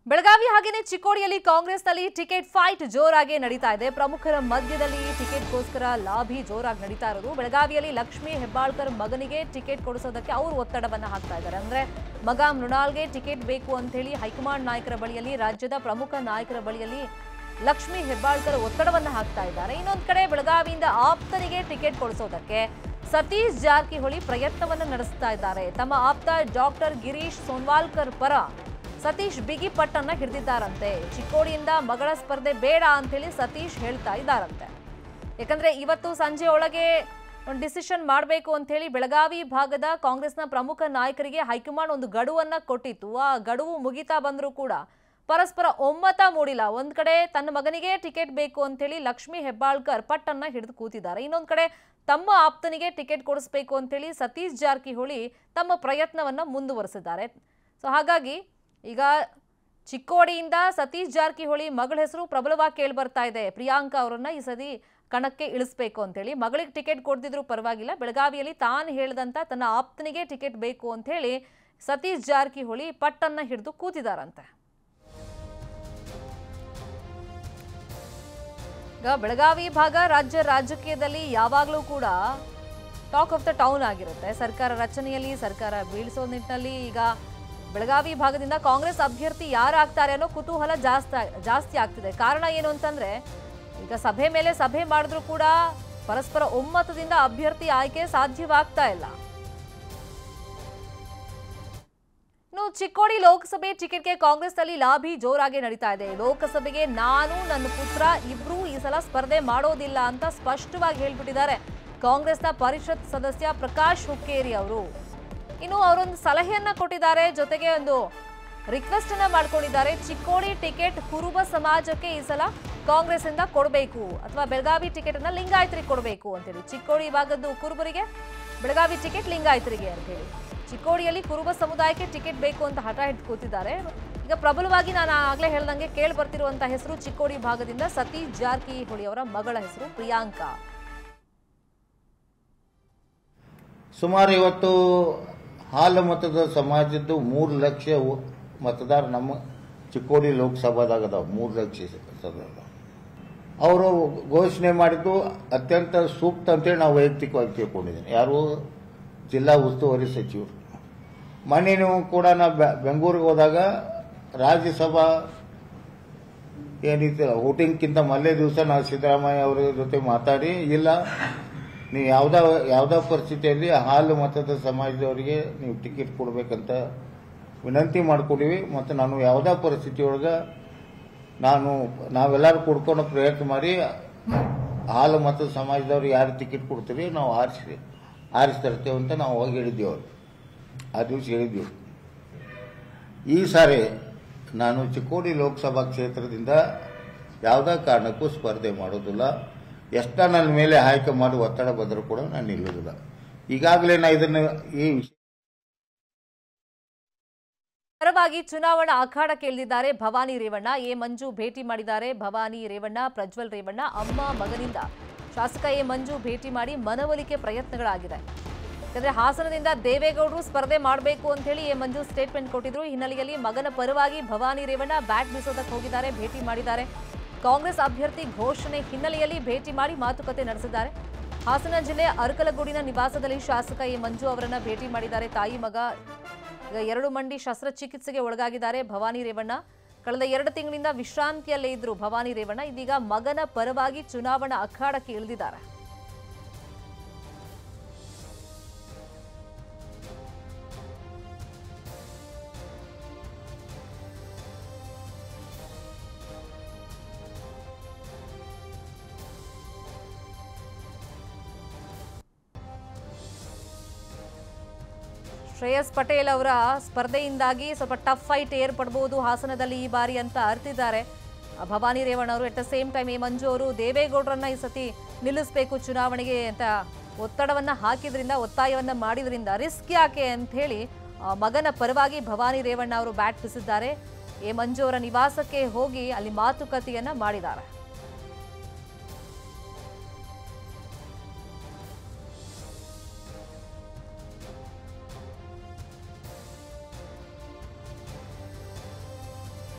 ಬೆಳಗಾವಿ ಹಾಗೇನೆ ಚಿಕ್ಕೋಡಿಯಲ್ಲಿ ಕಾಂಗ್ರೆಸ್ನಲ್ಲಿ ticket fight ಜೋರಾಗಿ ನಡೀತಾ ಇದೆ. ಪ್ರಮುಖರ ಮಧ್ಯದಲ್ಲಿ ಟಿಕೆಟ್ಗೋಸ್ಕರ ಲಾಬಿ ಜೋರಾಗಿ ನಡೀತಾ ಇರೋದು. ಬೆಳಗಾವಿಯಲ್ಲಿ ಲಕ್ಷ್ಮೀ ಹೆಬ್ಬಾಳ್ಕರ್ ಮಗನಿಗೆ ಟಿಕೆಟ್ ಕೊಡಿಸೋದಕ್ಕೆ ಅವರು ಒತ್ತಡವನ್ನ ಹಾಕ್ತಾ ಇದ್ದಾರೆ. ಅಂದ್ರೆ ಮಗ ಮೃಣಾಲ್ಗೆ ಟಿಕೆಟ್ ಬೇಕು ಅಂತ ಹೇಳಿ ಹೈಕಮಾಂಡ್ ನಾಯಕರ ಬಳಿಯಲ್ಲಿ, ರಾಜ್ಯದ ಪ್ರಮುಖ ನಾಯಕರ ಬಳಿಯಲ್ಲಿ ಲಕ್ಷ್ಮೀ ಹೆಬ್ಬಾಳ್ಕರ್ ಒತ್ತಡವನ್ನ ಹಾಕ್ತಾ ಇದ್ದಾರೆ. ಇನ್ನೊಂದು ಕಡೆ ಬೆಳಗಾವಿಯಿಂದ ಆಪ್ತನಿಗೆ ಟಿಕೆಟ್ ಕೊಡಿಸೋದಕ್ಕೆ ಸತೀಶ್ ಜಾರಕಿಹೊಳಿ ಪ್ರಯತ್ನವನ್ನ ನಡೆಸ್ತಾ ಇದ್ದಾರೆ. ತಮ್ಮ ಆಪ್ತ ಡಾಕ್ಟರ್ ಗಿರೀಶ್ ಸೋನ್ವಾಲ್ಕರ್ ಪರ ಸತೀಶ್ ಬಿಗಿ ಪಟ್ಟನ್ನ ಹಿಡಿದಿದ್ದಾರಂತೆ. ಚಿಕ್ಕೋಡಿಯಿಂದ ಮಗಳ ಸ್ಪರ್ಧೆ ಬೇಡ ಅಂತ ಹೇಳಿ ಸತೀಶ್ ಹೇಳ್ತಾ ಇದ್ದಾರಂತೆ. ಯಾಕಂದ್ರೆ ಇವತ್ತು ಸಂಜೆ ಒಳಗೆ ಒಂದು ಡಿಸಿಷನ್ ಮಾಡಬೇಕು ಅಂತ ಹೇಳಿ ಬೆಳಗಾವಿ ಭಾಗದ ಕಾಂಗ್ರೆಸ್ನ ಪ್ರಮುಖ ನಾಯಕರಿಗೆ ಹೈಕಮಾಂಡ್ ಒಂದು ಗಡುವನ್ನ ಕೊಟ್ಟಿತ್ತು. ಆ ಗಡುವು ಮುಗಿತಾ ಬಂದರೂ ಕೂಡ ಪರಸ್ಪರ ಒಮ್ಮತ ಮೂಡಿಲ್ಲ. ಒಂದ್ ಕಡೆ ತನ್ನ ಮಗನಿಗೆ ಟಿಕೆಟ್ ಬೇಕು ಅಂತ ಹೇಳಿ ಲಕ್ಷ್ಮೀ ಹೆಬ್ಬಾಳ್ಕರ್ ಪಟ್ಟನ್ನ ಹಿಡಿದು ಕೂತಿದ್ದಾರೆ. ಇನ್ನೊಂದ್ ಕಡೆ ತಮ್ಮ ಆಪ್ತನಿಗೆ ಟಿಕೆಟ್ ಕೊಡಿಸಬೇಕು ಅಂತ ಹೇಳಿ ಸತೀಶ್ ಜಾರಕಿಹೊಳಿ ತಮ್ಮ ಪ್ರಯತ್ನವನ್ನ ಮುಂದುವರೆಸಿದ್ದಾರೆ. ಸೊ ಹಾಗಾಗಿ ಈಗ ಚಿಕ್ಕೋಡಿಯಿಂದ ಸತೀಶ್ ಜಾರಕಿಹೊಳಿ ಮಗಳ ಹೆಸರು ಪ್ರಬಲವಾಗಿ ಕೇಳಿ ಬರ್ತಾ ಇದೆ. ಪ್ರಿಯಾಂಕಾ ಅವರನ್ನ ಈ ಸತಿ ಕಣಕ್ಕೆ ಇಳಿಸಬೇಕು ಅಂತ ಹೇಳಿ. ಮಗಳಿಗೆ ಟಿಕೆಟ್ ಕೊಡ್ತಿದ್ರು ಪರವಾಗಿಲ್ಲ, ಬೆಳಗಾವಿಯಲ್ಲಿ ತಾನು ಹೇಳಿದಂತ ತನ್ನ ಆಪ್ತನಿಗೆ ಟಿಕೆಟ್ ಬೇಕು ಅಂತ ಹೇಳಿ ಸತೀಶ್ ಜಾರಕಿಹೊಳಿ ಪಟ್ಟನ್ನ ಹಿಡಿದು ಕೂತಿದಾರಂತೆ. ಈಗ ಬೆಳಗಾವಿ ಭಾಗ ರಾಜ್ಯ ರಾಜಕೀಯದಲ್ಲಿ ಯಾವಾಗಲೂ ಕೂಡ ಟಾಕ್ ಆಫ್ ದ ಟೌನ್ ಆಗಿರುತ್ತೆ. ಸರ್ಕಾರ ರಚನೆಯಲ್ಲಿ, ಸರ್ಕಾರ ಬೀಳಿಸೋ ನಿಟ್ಟಿನಲ್ಲಿ ಈಗ ಬೆಳಗಾವಿ ಭಾಗದಿಂದ ಕಾಂಗ್ರೆಸ್ ಅಭ್ಯರ್ಥಿ ಯಾರಾಗ್ತಾರೆ ಅನ್ನೋ ಕುತೂಹಲ ಜಾಸ್ತಿ ಆಗ್ತಿದೆ. ಕಾರಣ ಏನು ಅಂತಂದ್ರೆ ಈಗ ಸಭೆ ಮೇಲೆ ಸಭೆ ಮಾಡಿದ್ರು ಕೂಡ ಪರಸ್ಪರ ಒಮ್ಮತದಿಂದ ಅಭ್ಯರ್ಥಿ ಆಯ್ಕೆ ಸಾಧ್ಯವಾಗ್ತಾ ಇಲ್ಲ. ಇನ್ನು ಚಿಕ್ಕೋಡಿ ಲೋಕಸಭೆ ಟಿಕೆಟ್ಗೆ ಕಾಂಗ್ರೆಸ್ನಲ್ಲಿ ಲಾಬಿ ಜೋರಾಗಿ ನಡೀತಾ ಇದೆ. ಲೋಕಸಭೆಗೆ ನಾನು ನನ್ನ ಪುತ್ರ ಇಬ್ರು ಈ ಸಲ ಸ್ಪರ್ಧೆ ಮಾಡೋದಿಲ್ಲ ಅಂತ ಸ್ಪಷ್ಟವಾಗಿ ಹೇಳ್ಬಿಟ್ಟಿದ್ದಾರೆ ಕಾಂಗ್ರೆಸ್ನ ಪರಿಷತ್ ಸದಸ್ಯ ಪ್ರಕಾಶ್ ಹುಕ್ಕೇರಿ ಅವರು. ಇನ್ನು ಅವರೊಂದು ಸಲಹೆಯನ್ನ ಕೊಟ್ಟಿದ್ದಾರೆ, ಜೊತೆಗೆ ಒಂದು ರಿಕ್ವೆಸ್ಟ್ ಅನ್ನ ಮಾಡ್ಕೊಂಡಿದ್ದಾರೆ. ಚಿಕ್ಕೋಡಿ ಟಿಕೆಟ್ ಕುರುಬ ಸಮಾಜಕ್ಕೆ ಈ ಸಲ ಕಾಂಗ್ರೆಸ್ ಇಂದ ಕೊಡಬೇಕು, ಅಥವಾ ಬೆಳಗಾವಿ ಟಿಕೆಟ್ ಅನ್ನ ಲಿಂಗಾಯತರಿಗೆ ಕೊಡಬೇಕು ಅಂತೇಳಿ. ಚಿಕ್ಕೋಡಿ ಭಾಗದ್ದು ಕುರುಬರಿಗೆ, ಬೆಳಗಾವಿ ಟಿಕೆಟ್ ಲಿಂಗಾಯತರಿಗೆ ಅಂತೇಳಿ. ಚಿಕ್ಕೋಡಿಯಲ್ಲಿ ಕುರುಬ ಸಮುದಾಯಕ್ಕೆ ಟಿಕೆಟ್ ಬೇಕು ಅಂತ ಹಠ ಹಿಡಿದು ಕೂತಿದ್ದಾರೆ. ಈಗ ಪ್ರಬಲವಾಗಿ ನಾನು ಆಗ್ಲೇ ಹೇಳ್ದಂಗೆ ಕೇಳಿ ಬರ್ತಿರುವಂತಹ ಹೆಸರು ಚಿಕ್ಕೋಡಿ ಭಾಗದಿಂದ ಸತೀಶ್ ಜಾರಕಿಹೊಳಿ ಅವರ ಮಗಳ ಹೆಸರು ಪ್ರಿಯಾಂಕಾ. ಸುಮಾರು ಇವತ್ತು ಹಾಲು ಮತದ ಸಮಾಜದ್ದು 3 ಲಕ್ಷ ಮತದಾರ ನಮ್ಮ ಚಿಕ್ಕೋಡಿ ಲೋಕಸಭಾದಾಗ ಅದಾವ. 3 ಲಕ್ಷ ಅವರು ಘೋಷಣೆ ಮಾಡಿದ್ದು ಅತ್ಯಂತ ಸೂಕ್ತ ಅಂತೇಳಿ ನಾವು ವೈಯಕ್ತಿಕವಾಗಿ ತಿಳ್ಕೊಂಡಿದ್ದೀನಿ. ಯಾರು ಜಿಲ್ಲಾ ಉಸ್ತುವಾರಿ ಸಚಿವರು. ಮೊನ್ನೆ ಕೂಡ ನಾ ಬೆಂಗಳೂರಿಗೆ ಹೋದಾಗ ರಾಜ್ಯಸಭಾ ಏನಿತ್ತು ವೋಟಿಂಗ್ಕಿಂತ ಮೊದಲೇ ದಿವಸ ನಾವು ಸಿದ್ದರಾಮಯ್ಯ ಅವರ ಜೊತೆ ಮಾತಾಡಿ, ಇಲ್ಲ ನೀವು ಯಾವ್ದಾ ಪರಿಸ್ಥಿತಿಯಲ್ಲಿ ಹಾಲು ಮತದ ಸಮಾಜದವರಿಗೆ ನೀವು ಟಿಕೆಟ್ ಕೊಡಬೇಕಂತ ವಿನಂತಿ ಮಾಡ್ಕೊಂಡಿವಿ. ಮತ್ತು ನಾನು ಯಾವುದೇ ಪರಿಸ್ಥಿತಿಯೊಳಗೆ ನಾವೆಲ್ಲರೂ ಕೊಡ್ಕೊಂಡು ಪ್ರಯತ್ನ ಮಾಡಿ ಹಾಲು ಮತದ ಸಮಾಜದವ್ರಿಗೆ ಯಾರು ಟಿಕೆಟ್ ಕೊಡ್ತೀವಿ ನಾವು ಆರಿಸ್ತರ್ತೇವೆ ಅಂತ ನಾವು ಹೋಗಿ ಹೇಳಿದ್ದೀವಿ. ಅವ್ರು ಆ ದಿವಸ ಹೇಳಿದ್ದೀವಿ. ಈ ಸಾರಿ ನಾನು ಚಿಕ್ಕೋಡಿ ಲೋಕಸಭಾ ಕ್ಷೇತ್ರದಿಂದ ಯಾವುದೇ ಕಾರಣಕ್ಕೂ ಸ್ಪರ್ಧೆ ಮಾಡೋದಿಲ್ಲ. ಎಷ್ಟ ನನ್ನ ಮೇಲೆ ಆಯ್ಕೆ ಮಾಡಿ ಒತ್ತಡ ಬಂದರೂ ಕೂಡ ನಾನು ನಿಲ್ಲುವುದಿಲ್ಲ. ಈಗಾಗಲೇ ನಾ ಇದನ್ನು ಈ ಪರವಾಗಿ ಚುನಾವಣಾ ಅಖಾಡಕ್ಕೆ ಇಳಿದಿದ್ದಾರೆ ಭವಾನಿ ರೇವಣ್ಣ. ಎ ಮಂಜು ಭೇಟಿ ಮಾಡಿದ್ದಾರೆ. ಭವಾನಿ ರೇವಣ್ಣ, ಪ್ರಜ್ವಲ್ ರೇವಣ್ಣ ಅಮ್ಮ ಮಗನಿಂದ ಶಾಸಕ ಎ ಮಂಜು ಭೇಟಿ ಮಾಡಿ ಮನವೊಲಿಕೆ ಪ್ರಯತ್ನಗಳಾಗಿದೆ. ಯಾಕಂದ್ರೆ ಹಾಸನದಿಂದ ದೇವೇಗೌಡರು ಸ್ಪರ್ಧೆ ಮಾಡಬೇಕು ಅಂತ ಹೇಳಿ ಎ ಮಂಜು ಸ್ಟೇಟ್ಮೆಂಟ್ ಕೊಟ್ಟಿದ್ರು. ಹಿನ್ನೆಲೆಯಲ್ಲಿ ಮಗನ ಪರವಾಗಿ ಭವಾನಿ ರೇವಣ್ಣ ಬ್ಯಾಟ್ ಬೀಸೋದಕ್ಕೆ ಹೋಗಿದ್ದಾರೆ, ಭೇಟಿ ಮಾಡಿದ್ದಾರೆ. ಕಾಂಗ್ರೆಸ್ ಅಭ್ಯರ್ಥಿ ಘೋಷಣೆ ಹಿನ್ನೆಲೆಯಲ್ಲಿ ಭೇಟಿ ಮಾಡಿ ಮಾತುಕತೆ ನಡೆಸಿದ್ದಾರೆ. ಹಾಸನ ಜಿಲ್ಲೆ ಅರಕಲಗೂಡಿನ ನಿವಾಸದಲ್ಲಿ ಶಾಸಕ ಎ ಮಂಜು ಅವರನ್ನ ಭೇಟಿ ಮಾಡಿದ್ದಾರೆ. ತಾಯಿ ಮಗ ಈಗ 2 ಮಂಡಿ ಶಸ್ತ್ರಚಿಕಿತ್ಸೆಗೆ ಒಳಗಾಗಿದ್ದಾರೆ ಭವಾನಿ ರೇವಣ್ಣ. ಕಳೆದ 2 ತಿಂಗಳಿಂದ ವಿಶ್ರಾಂತಿಯಲ್ಲೇ ಇದ್ರು ಭವಾನಿ ರೇವಣ್ಣ. ಇದೀಗ ಮಗನ ಪರವಾಗಿ ಚುನಾವಣಾ ಅಖಾಡಕ್ಕೆ ಇಳಿದಿದ್ದಾರೆ. ಶ್ರೇಯಸ್ ಪಟೇಲ್ ಅವರ ಸ್ಪರ್ಧೆಯಿಂದಾಗಿ ಸ್ವಲ್ಪ ಟಫ್ ಫೈಟ್ ಏರ್ಪಡಬಹುದು ಹಾಸನದಲ್ಲಿ ಈ ಬಾರಿ ಅಂತ ಅರ್ತಿದ್ದಾರೆ ಭವಾನಿ ರೇವಣ್ಣ ಅವರು. At the same time A Manju ಅವರು ದೇವೇಗೌಡರನ್ನ ಈ ಸತಿ ನಿಲ್ಲಿಸಬೇಕು ಚುನಾವಣೆಗೆ ಅಂತ ಒತ್ತಾಯವನ್ನ ಮಾಡಿದ್ರಿಂದ ರಿಸ್ಕ್ ಯಾಕೆ ಅಂತ ಹೇಳಿ ಮಗನ ಪರವಾಗಿ ಭವಾನಿ ರೇವಣ್ಣ ಅವರು ಬ್ಯಾಟ್ ಬೀಸಿದ್ದಾರೆ. ಎ ಮಂಜು ಅವರ ನಿವಾಸಕ್ಕೆ ಹೋಗಿ ಅಲ್ಲಿ ಮಾತುಕತೆಯನ್ನ ಮಾಡಿದ್ದಾರೆ.